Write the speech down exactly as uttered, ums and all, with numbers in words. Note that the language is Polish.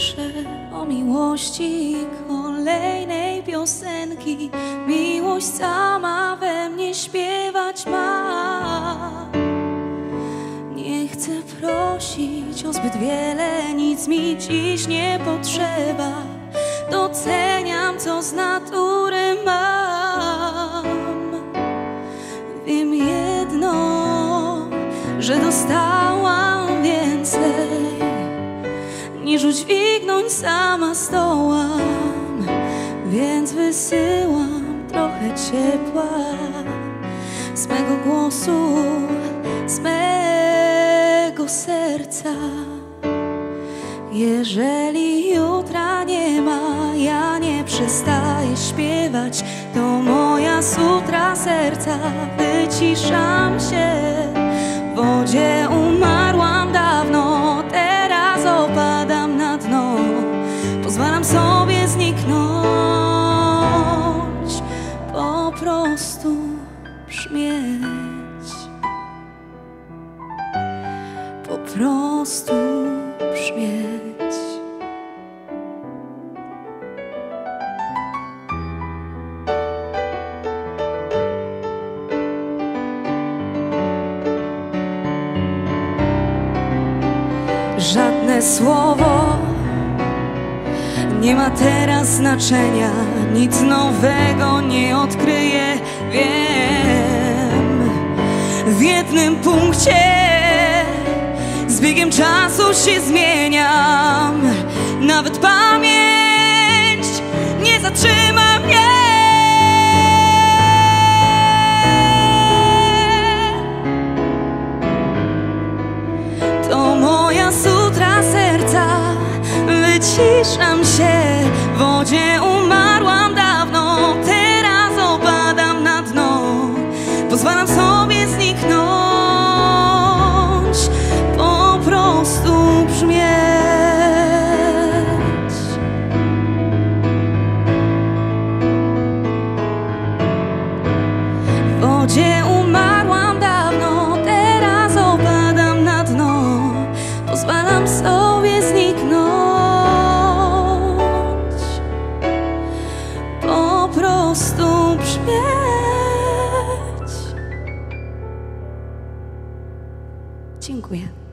piszę o miłości kolejnej piosenki. Miłość sama we mnie śpiewać ma. Nie chcę prosić o zbyt wiele, nic mi dziś nie potrzeba. Doceniam, co z natury mam. Wiem jedno, że dostałam więcej niż udźwignąć sama zdołam. Więc wysyłam trochę ciepła z mego głosu, z mego serca. Jeżeli jutra nie ma, ja nie przestaję śpiewać. To moja sutra serca, wyciszam się. W wodzie umarłam dawno, teraz opadam na dno. Pozwalam sobie zniknąć, po prostu brzmieć. Po prostu brzmieć. Żadne słowo nie ma teraz znaczenia, nic nowego nie odkryję. Wiem, w jednym punkcie z biegiem czasu się zmieniam. Nawet pamięć nie zatrzyma mnie. To moja sutra serca, wyciszam się. W wodzie umarłam dawno, teraz opadam na dno. Pozwalam sobie zniknąć, po prostu brzmieć. W wodzie umarłam dawno, teraz opadam na dno. Pozwalam sobie zniknąć, po prostu brzmieć. Dziękuję.